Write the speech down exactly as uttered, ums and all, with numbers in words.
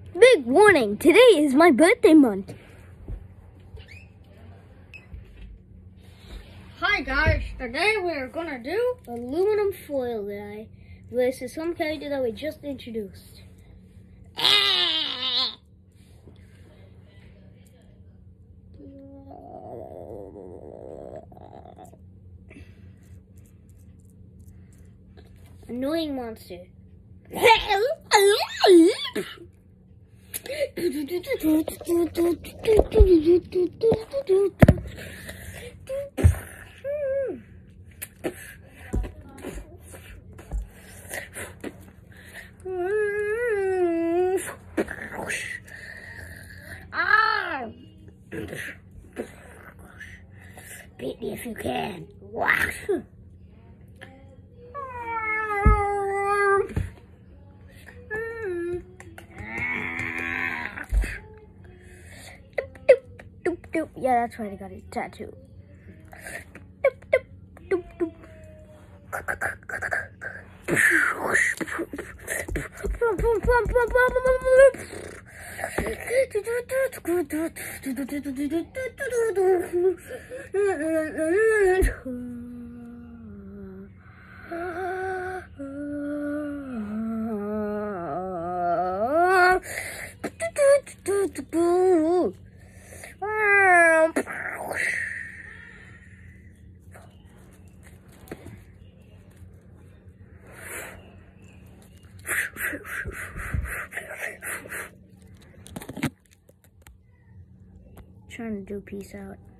Big warning, today is my birthday month. Hi guys, today we're gonna do aluminum foil guy versus some character that we just introduced. Annoying monster. Ah! Beat me if you can. Wow. Yeah, that's right, I got a tattoo. Trying to do peace out.